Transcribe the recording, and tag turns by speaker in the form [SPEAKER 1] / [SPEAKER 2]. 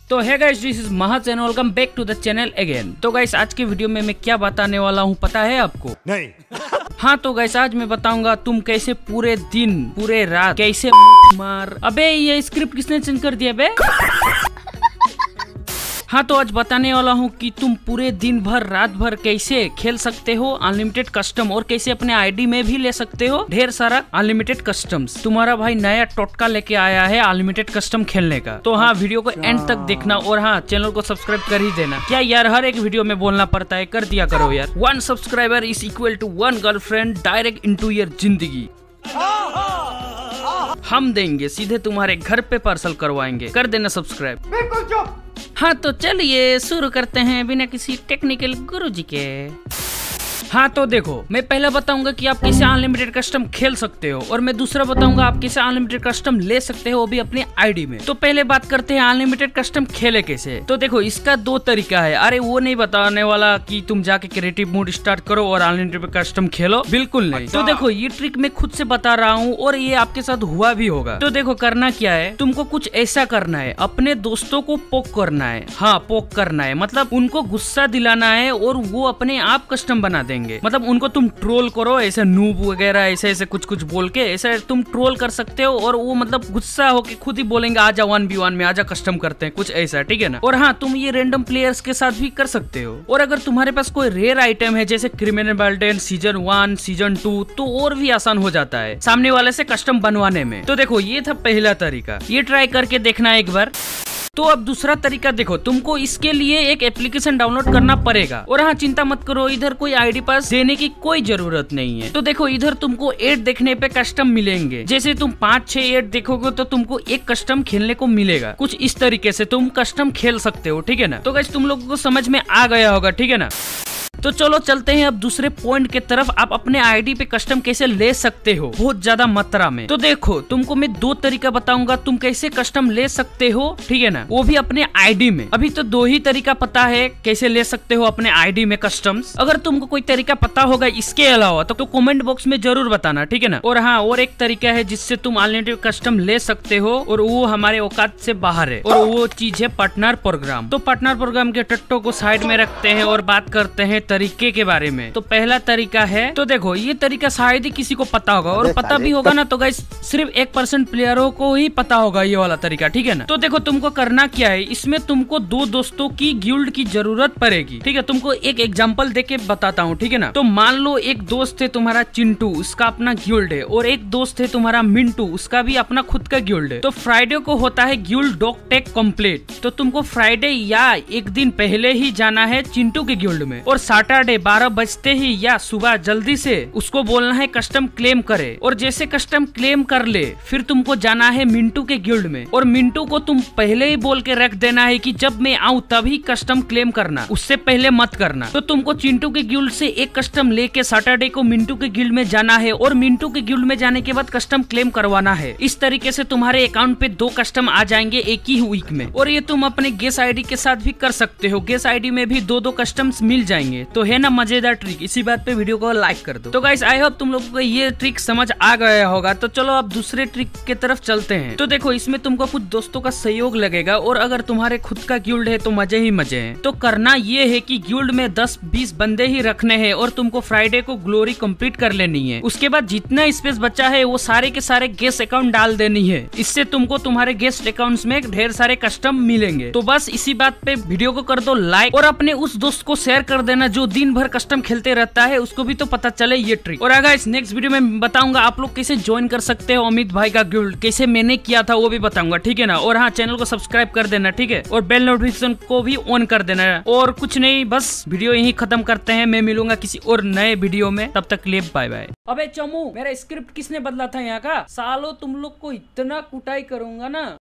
[SPEAKER 1] तो है guys, this is Mahaj and welcome back to the channel again. तो guys, आज के वीडियो में मैं क्या बताने वाला हूँ पता है आपको?
[SPEAKER 2] नहीं।
[SPEAKER 1] हाँ तो गाइस, आज मैं बताऊंगा तुम कैसे पूरे दिन पूरे रात कैसे मार। अबे ये स्क्रिप्ट किसने चेंज कर दिया बे? हाँ तो आज बताने वाला हूँ कि तुम पूरे दिन भर रात भर कैसे खेल सकते हो अनलिमिटेड कस्टम, और कैसे अपने आईडी में भी ले सकते हो ढेर सारा अनलिमिटेड कस्टम्स। तुम्हारा भाई नया टोटका लेके आया है अनलिमिटेड कस्टम खेलने का। तो हाँ, वीडियो को एंड तक देखना, और हाँ चैनल को सब्सक्राइब कर ही देना। क्या यार, हर एक वीडियो में बोलना पड़ता है, कर दिया करो यार। 1 subscriber is equal to 1 girlfriend direct into your जिंदगी। हम देंगे, सीधे तुम्हारे घर पे पार्सल करवाएंगे। कर देना सब्सक्राइब।
[SPEAKER 2] बिल्कुल चुप।
[SPEAKER 1] हाँ तो चलिए शुरू करते हैं बिना किसी टेक्निकल गुरुजी के। हाँ तो देखो, मैं पहले बताऊंगा कि आप कैसे अनलिमिटेड कस्टम खेल सकते हो, और मैं दूसरा बताऊंगा आप कैसे अनलिमिटेड कस्टम ले सकते हो, वो भी अपने आईडी में। तो पहले बात करते हैं अनलिमिटेड कस्टम खेले कैसे। तो देखो, इसका 2 तरीका है। अरे वो नहीं बताने वाला कि तुम जाके क्रिएटिव मोड स्टार्ट करो और अनलिमिटेड कस्टम खेलो, बिल्कुल नहीं। तो देखो, ये ट्रिक मैं खुद से बता रहा हूँ और ये आपके साथ हुआ भी होगा। तो देखो, करना क्या है, तुमको कुछ ऐसा करना है, अपने दोस्तों को पोक करना है। हाँ, पोक करना है मतलब उनको गुस्सा दिलाना है, और वो अपने आप कस्टम बना देंगे। मतलब उनको तुम ट्रोल करो, ऐसे नूब वगैरह ऐसे ऐसे कुछ कुछ बोल के ऐसे तुम ट्रोल कर सकते हो, और वो मतलब गुस्सा होके खुद ही बोलेंगे आजा 1v1 में, आजा कस्टम करते हैं, कुछ ऐसा, ठीक है ना। और हाँ, तुम ये रैंडम प्लेयर्स के साथ भी कर सकते हो। और अगर तुम्हारे पास कोई रेयर आइटम है जैसे क्रिमिनल बर्डन सीजन 1 सीजन 2, तो और भी आसान हो जाता है सामने वाले से कस्टम बनवाने में। तो देखो, ये था पहला तरीका, ये ट्राई करके देखना एक बार। तो अब दूसरा तरीका देखो, तुमको इसके लिए एक एप्लीकेशन डाउनलोड करना पड़ेगा। और हाँ, चिंता मत करो, इधर कोई आईडी पास देने की कोई जरूरत नहीं है। तो देखो, इधर तुमको एड देखने पे कस्टम मिलेंगे। जैसे तुम 5-6 एड देखोगे तो तुमको एक कस्टम खेलने को मिलेगा। कुछ इस तरीके से तुम कस्टम खेल सकते हो, ठीक है ना। तो गाइस, तुम लोगों को समझ में आ गया होगा, ठीक है ना। तो चलो चलते हैं अब दूसरे पॉइंट के तरफ। आप अपने आईडी पे कस्टम कैसे ले सकते हो बहुत ज्यादा मात्रा में। तो देखो, तुमको मैं 2 तरीका बताऊंगा तुम कैसे कस्टम ले सकते हो, ठीक है ना, वो भी अपने आईडी में। अभी तो 2 ही तरीका पता है कैसे ले सकते हो अपने आईडी में कस्टम्स। अगर तुमको कोई तरीका पता होगा इसके अलावा तो कमेंट बॉक्स में जरूर बताना, ठीक है ना। और हाँ, और एक तरीका है जिससे तुम अनलिमिटेड कस्टम ले सकते हो, और वो हमारे औकात से बाहर है, और वो चीज है पार्टनर प्रोग्राम। तो पार्टनर प्रोग्राम के टट्टों को साइड में रखते हैं और बात करते हैं तरीके के बारे में। तो पहला तरीका है, तो देखो, ये तरीका शायद ही किसी को पता होगा, और पता भी होगा ना तो गाइस सिर्फ 1% प्लेयरों को ही पता होगा ये वाला तरीका, ठीक है ना। तो देखो, तुमको करना क्या है, इसमें तुमको 2 दोस्तों की गिल्ड की जरूरत पड़ेगी, ठीक है। तुमको एक एग्जांपल देके बताता हूँ, ठीक है ना। तो मान लो एक दोस्त है तुम्हारा चिंटू, उसका अपना गिल्ड है, और एक दोस्त है तुम्हारा मिंटू, उसका भी अपना खुद का गिल्ड है। तो फ्राइडे को होता है गिल्ड डॉग टेक कंप्लीट। तो तुमको फ्राइडे या एक दिन पहले ही जाना है चिंटू के गिल्ड में, और सैटरडे 12 बजते ही या सुबह जल्दी से उसको बोलना है कस्टम क्लेम करे। और जैसे कस्टम क्लेम कर ले, फिर तुमको जाना है मिंटू के गिल्ड में, और मिंटू को तुम पहले ही बोल के रख देना है कि जब मैं आऊँ तभी कस्टम क्लेम करना, उससे पहले मत करना। तो तुमको चिंटू के गिल्ड से एक कस्टम लेके सैटरडे को मिंटू के गिल्ड में जाना है, और मिंटू के गिल्ड में जाने के बाद कस्टम क्लेम करवाना है। इस तरीके से तुम्हारे अकाउंट पे 2 कस्टम आ जाएंगे एक ही वीक में। और ये तुम अपने गेस आईडी के साथ भी कर सकते हो, गेस आईडी में भी 2-2 कस्टम्स मिल जाएंगे। तो है ना मजेदार ट्रिक। इसी बात पे वीडियो को लाइक कर दो। तो गाइस, आई होप तुम लोगों को ये ट्रिक समझ आ गया होगा। तो चलो अब दूसरे ट्रिक के तरफ चलते हैं। तो देखो, इसमें तुमको कुछ दोस्तों का सहयोग लगेगा, और अगर तुम्हारे खुद का गिल्ड है तो मजे ही मजे हैं। तो करना ये है कि गिल्ड में 10-20 बंदे ही रखने हैं, और तुमको फ्राइडे को ग्लोरी कंप्लीट कर लेनी है। उसके बाद जितना स्पेस बचा है वो सारे के सारे गेस्ट अकाउंट डाल देनी है। इससे तुमको तुम्हारे गेस्ट अकाउंट्स में ढेर सारे कस्टम मिलेंगे। तो बस इसी बात पे वीडियो को कर दो लाइक, और अपने उस दोस्त को शेयर कर देना जो दिन भर कस्टम खेलते रहता है, उसको भी तो पता चले ये ट्रिक। और अगर इस नेक्स्ट वीडियो में बताऊंगा आप लोग कैसे ज्वाइन कर सकते हो अमित भाई का गिल्ड, कैसे मैंने किया था वो भी बताऊंगा, ठीक है ना। और हाँ, चैनल को सब्सक्राइब कर देना, ठीक है, और बेल नोटिफिकेशन को भी ऑन कर देना। और कुछ नहीं, बस वीडियो यही खत्म करते हैं। मैं मिलूंगा किसी और नए वीडियो में, तब तक के लिए बाय बाय। अबे चमू, मेरा स्क्रिप्ट किसने बदला था यहाँ का? सालो तुम लोग को इतना कुटाई करूंगा ना।